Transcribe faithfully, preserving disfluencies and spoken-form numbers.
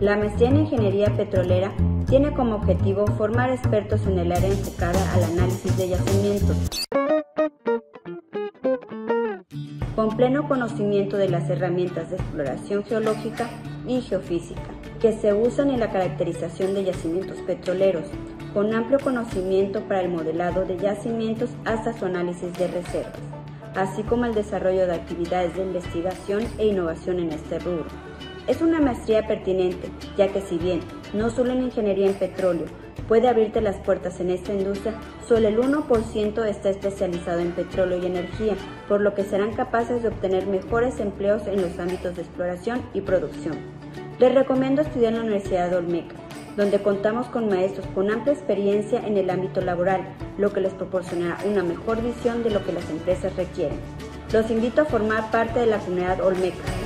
La maestría en Ingeniería Petrolera tiene como objetivo formar expertos en el área enfocada al análisis de yacimientos, con pleno conocimiento de las herramientas de exploración geológica y geofísica que se usan en la caracterización de yacimientos petroleros, con amplio conocimiento para el modelado de yacimientos hasta su análisis de reservas, así como el desarrollo de actividades de investigación e innovación en este rubro. Es una maestría pertinente, ya que si bien no solo en ingeniería en petróleo puede abrirte las puertas en esta industria, solo el uno por ciento está especializado en petróleo y energía, por lo que serán capaces de obtener mejores empleos en los ámbitos de exploración y producción. Les recomiendo estudiar en la Universidad de Olmeca, donde contamos con maestros con amplia experiencia en el ámbito laboral, lo que les proporcionará una mejor visión de lo que las empresas requieren. Los invito a formar parte de la comunidad Olmeca.